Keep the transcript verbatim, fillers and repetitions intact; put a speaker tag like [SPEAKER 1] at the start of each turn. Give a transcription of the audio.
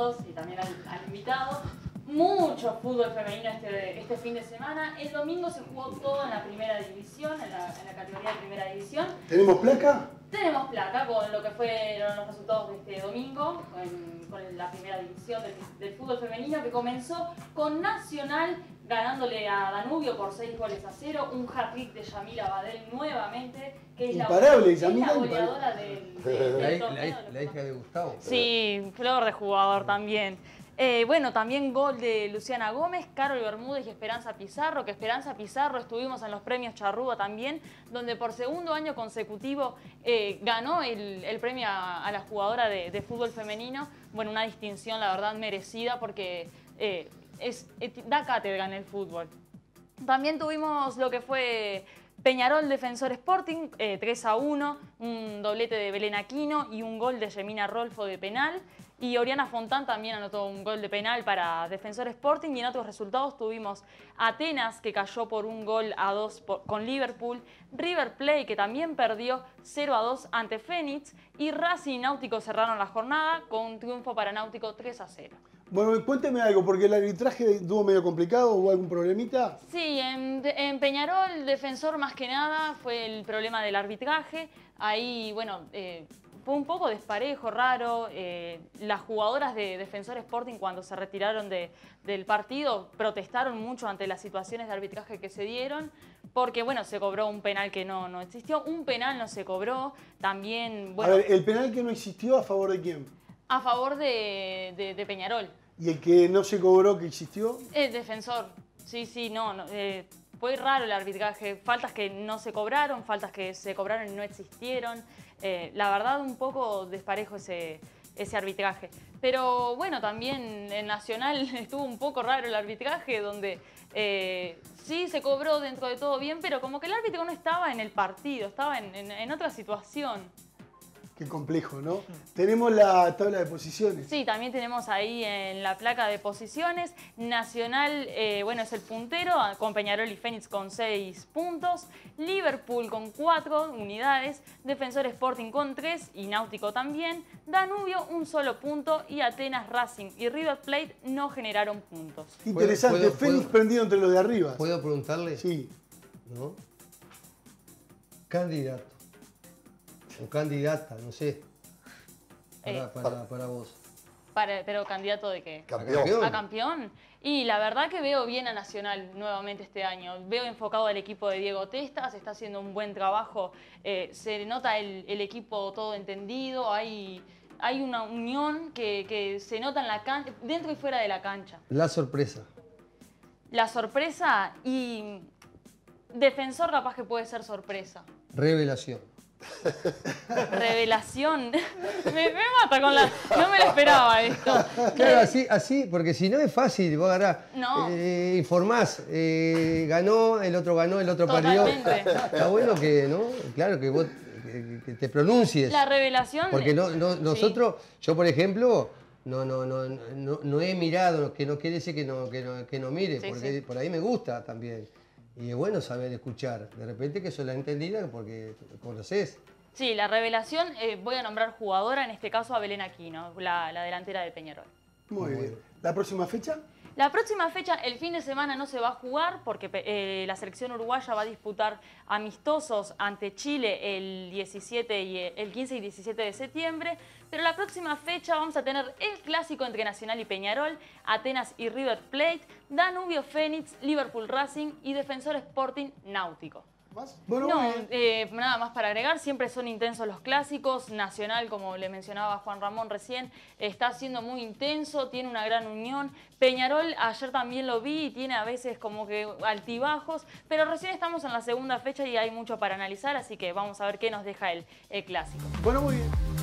[SPEAKER 1] todos y también al, al invitado. Mucho fútbol femenino este, este fin de semana. El domingo se jugó todo en la primera división, en la, en la categoría de primera división.
[SPEAKER 2] ¿Tenemos placa?
[SPEAKER 1] Tenemos placa con lo que fueron los resultados de este domingo, con, con la primera división del, del fútbol femenino, que comenzó con Nacional ganándole a Danubio por seis goles a cero, un hat-trick de Yamila Badel nuevamente, que es,
[SPEAKER 2] imparable,
[SPEAKER 1] la, es
[SPEAKER 2] Yamila,
[SPEAKER 1] la goleadora del, del,
[SPEAKER 3] la,
[SPEAKER 1] del
[SPEAKER 3] la,
[SPEAKER 1] torneo.
[SPEAKER 3] la, la hija de Gustavo.
[SPEAKER 1] Sí, flor de jugador también. Eh, bueno, también gol de Luciana Gómez, Carol Bermúdez y Esperanza Pizarro, que Esperanza Pizarro estuvimos en los premios Charrúa también, donde por segundo año consecutivo eh, ganó el, el premio a, a la jugadora de, de fútbol femenino. Bueno, una distinción la verdad merecida porque eh, es, eh, da cátedra en el fútbol. También tuvimos lo que fue Peñarol Defensor Sporting, eh, tres a uno, un doblete de Belén Aquino y un gol de Yemina Rolfo de penal. Y Oriana Fontán también anotó un gol de penal para Defensor Sporting. Y en otros resultados tuvimos Atenas, que cayó por un gol a dos por, con Liverpool, River Plate, que también perdió cero a dos ante Fénix, y Racing y Náutico cerraron la jornada con un triunfo para Náutico tres a cero.
[SPEAKER 2] Bueno, cuénteme algo, porque el arbitraje estuvo medio complicado, ¿hubo algún problemita?
[SPEAKER 1] Sí, en, en Peñarol, Defensor más que nada, fue el problema del arbitraje. Ahí, bueno, eh, fue un poco desparejo, raro. Eh, las jugadoras de Defensor Sporting, cuando se retiraron de, del partido, protestaron mucho ante las situaciones de arbitraje que se dieron, porque, bueno, se cobró un penal que no, no existió. Un penal no se cobró. También, bueno...
[SPEAKER 2] A ver, ¿el penal que no existió a favor de quién?
[SPEAKER 1] A favor de, de, de Peñarol.
[SPEAKER 2] ¿Y el que no se cobró que existió?
[SPEAKER 1] El Defensor. Sí, sí, no, no eh, fue raro el arbitraje. Faltas que no se cobraron, faltas que se cobraron y no existieron. Eh, la verdad, un poco desparejo ese, ese arbitraje. Pero bueno, también en Nacional estuvo un poco raro el arbitraje, donde eh, sí se cobró dentro de todo bien, pero como que el árbitro no estaba en el partido, estaba en, en, en otra situación.
[SPEAKER 2] Qué complejo, ¿no? Tenemos la tabla de posiciones.
[SPEAKER 1] Sí, también tenemos ahí en la placa de posiciones. Nacional, eh, bueno, es el puntero, con Peñarol y Fénix con seis puntos. Liverpool con cuatro unidades. Defensor Sporting con tres y Náutico también. Danubio un solo punto y Atenas, Racing y River Plate no generaron puntos.
[SPEAKER 2] Interesante,
[SPEAKER 3] ¿Puedo,
[SPEAKER 2] Fénix
[SPEAKER 3] puedo,
[SPEAKER 2] prendido entre los de arriba.
[SPEAKER 3] ¿Puedo preguntarle?
[SPEAKER 2] Sí.
[SPEAKER 3] ¿No? Candidato. O candidata, no sé. Para,
[SPEAKER 1] Eh,
[SPEAKER 3] para, para vos.
[SPEAKER 1] Para, ¿Pero candidato de qué?
[SPEAKER 4] Campeón.
[SPEAKER 1] ¿A campeón? Y la verdad que veo bien a Nacional nuevamente este año. Veo enfocado al equipo de Diego Testas, está haciendo un buen trabajo. Eh, se nota el, el equipo todo entendido, hay, hay una unión que, que se nota en la cancha, dentro y fuera de la cancha.
[SPEAKER 3] La sorpresa.
[SPEAKER 1] La sorpresa y Defensor capaz que puede ser sorpresa.
[SPEAKER 3] Revelación.
[SPEAKER 1] Revelación. me, me mata con la... No me lo esperaba esto.
[SPEAKER 3] Claro, así, así, porque si no es fácil, vos agarrás,
[SPEAKER 1] No.
[SPEAKER 3] eh, informás, eh, ganó, el otro ganó, el otro
[SPEAKER 1] Totalmente.
[SPEAKER 3] perdió. Está bueno que, ¿no? Claro, que vos que, que te pronuncies.
[SPEAKER 1] La revelación...
[SPEAKER 3] Porque no, no,
[SPEAKER 1] Sí.
[SPEAKER 3] nosotros, yo por ejemplo, no, no, no, no, no he mirado, que no quiere decir que no, que no, que no mire,
[SPEAKER 1] Sí,
[SPEAKER 3] porque
[SPEAKER 1] sí.
[SPEAKER 3] por ahí me gusta también. Y es bueno saber escuchar. De repente que sos la entendida porque conocés.
[SPEAKER 1] Sí, la revelación, eh, voy a nombrar jugadora, en este caso a Belén Aquino, la, la delantera de Peñarol.
[SPEAKER 2] Muy bien. ¿La próxima fecha?
[SPEAKER 1] La próxima fecha, el fin de semana no se va a jugar porque eh, la selección uruguaya va a disputar amistosos ante Chile el, diecisiete y, el quince y diecisiete de septiembre. Pero la próxima fecha vamos a tener el clásico entre Nacional y Peñarol, Atenas y River Plate, Danubio Fénix, Liverpool Racing y Defensor Sporting Náutico.
[SPEAKER 2] ¿Más? Bueno,
[SPEAKER 1] No,
[SPEAKER 2] muy bien.
[SPEAKER 1] eh, nada más para agregar, siempre son intensos los clásicos. Nacional, como le mencionaba Juan Ramón recién, está siendo muy intenso, tiene una gran unión. Peñarol, ayer también lo vi y tiene a veces como que altibajos, pero recién estamos en la segunda fecha y hay mucho para analizar, así que vamos a ver qué nos deja el, el clásico.
[SPEAKER 2] Bueno, muy bien.